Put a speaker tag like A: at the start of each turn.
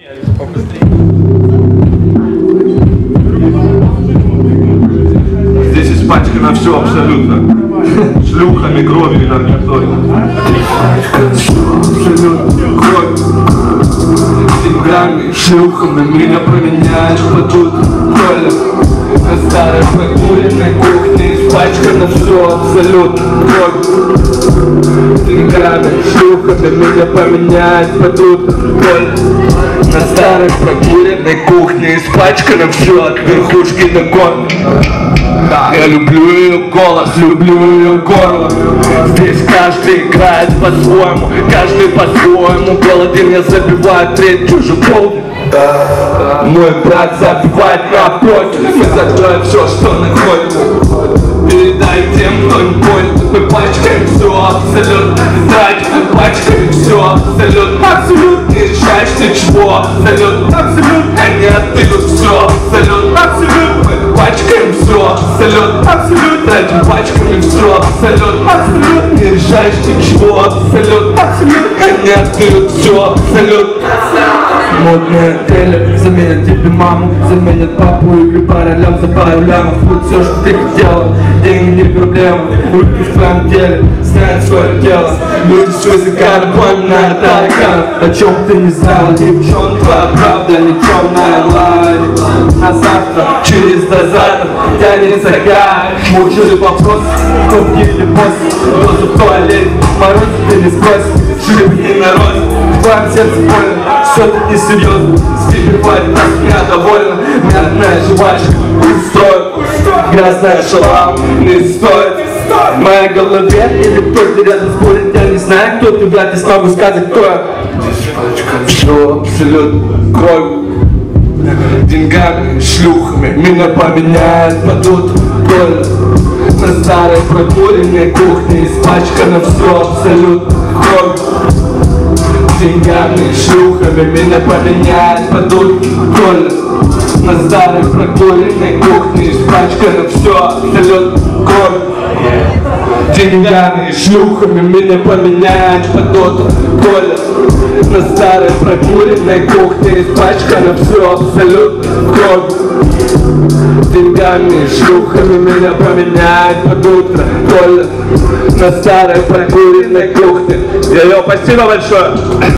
A: Здесь испачкано все абсолютно. Шлюхами, кровью и наркотой. Абсолютно. Кровь. Деньгами, шлюхами меня променяешь тут. На старой прокуренной кухне испачкано все абсолютно. Кровь. Деньгами, шлюхами меня поменять тут. На старой прокуренной кухне испачкано все от верхушки до корня. Я люблю ее голос, люблю ее горло. Здесь каждый играет по-своему, каждый по-своему. Голоден я забиваю третью же полню. Мой брат забивает напротив. Мы закроем все, что находится. Передай тем, кто не понял. Мы пачкаем все абсолютно. Тратим, мы пачкаем все абсолютно. Абсолютно. Не решаешь ничего абсолютно. Абсолютно. Они отдают все абсолютно. Абсолютно. Мы пачкаем все абсолютно. Абсолютно. Тратим пачками все абсолютно. Абсолютно. Не решаешь ничего абсолютно. Абсолютно. Они отдают все абсолютно. Модные отели заменят тебе маму, заменят папу, игры по ролям за пару лямов. Вот все, что ты хотела, деньги не проблема. Ульки в твоем деле знают свое дело. Люди с языка напоминают тараканов. О чем ты не знала, девчон, твоя правда не темная лань. На завтра, через дозатор, тянется гай. Мучили вопрос, кто в гильдии босс, кто в туалете, мороз ты не спросишь, шлюхи народ. В твоем сердце больно, все тут несерьезно. Стиль хватит, нас меня довольно. Мятная жвачка устроит, грязная шалам не стоит. В моей голове или кто-то рядом спорит, я не знаю, кто ты, вряд ли смогу сказать, кто я. Все абсолютно кровью, деньгами, шлюхами меня поменяет под утро. На старой прокуренной кухне испачкано все абсолютно кровью. Деньгами, шлюхами меня поменяет под утро. На старой прокуренной кухне испачкано все абсолютно кровью. Деньгами и шлюхами меня поменяет под утро. На старой прокуренной кухне испачкано все абсолютно кровью. Деньгами и шлюхами меня поменяет под утро. На старой прокуренной кухне. Спасибо большое.